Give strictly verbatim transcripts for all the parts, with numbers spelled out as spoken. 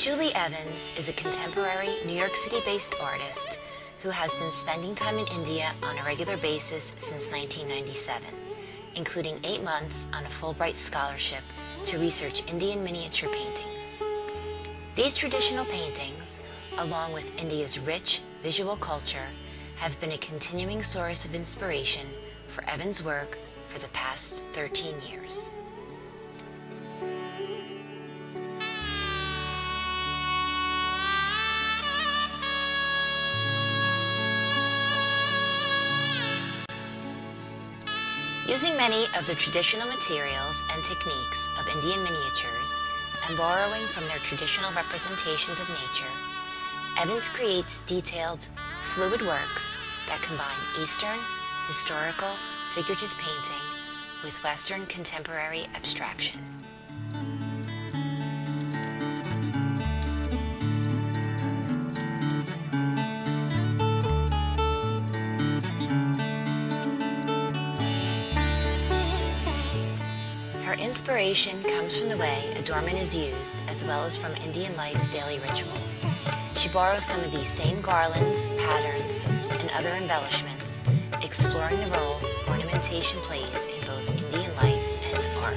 Julie Evans is a contemporary New York City-based artist who has been spending time in India on a regular basis since nineteen ninety-seven, including eight months on a Fulbright scholarship to research Indian miniature paintings. These traditional paintings, along with India's rich visual culture, have been a continuing source of inspiration for Evans' work for the past thirteen years. Using many of the traditional materials and techniques of Indian miniatures and borrowing from their traditional representations of nature, Evans creates detailed, fluid works that combine Eastern, historical, figurative painting with Western contemporary abstraction. Her inspiration comes from the way adornment is used, as well as from Indian life's daily rituals. She borrows some of these same garlands, patterns, and other embellishments, exploring the role ornamentation plays in both Indian life and art.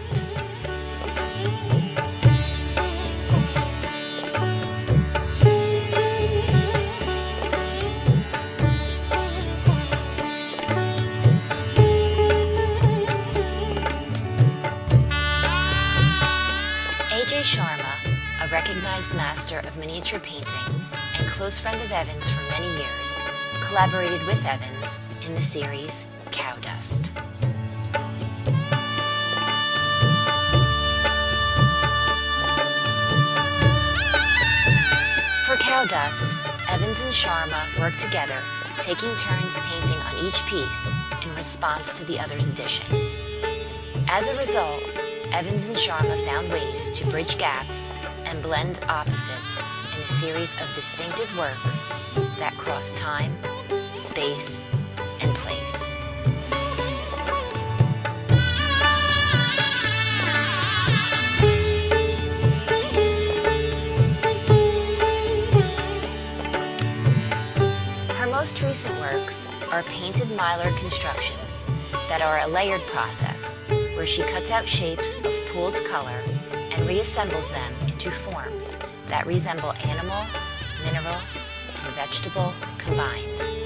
A J Sharma, a recognized master of miniature painting and close friend of Evans for many years, collaborated with Evans in the series Cow Dust. For Cow Dust, Evans and Sharma worked together, taking turns painting on each piece in response to the other's addition. As a result, Evans and Sharma found ways to bridge gaps and blend opposites in a series of distinctive works that cross time, space, and place. Her most recent works are painted mylar constructions that are a layered process where she cuts out shapes of pooled color and reassembles them into forms that resemble animal, mineral, and vegetable combined.